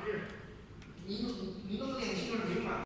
是，你弄个电器是没用啊。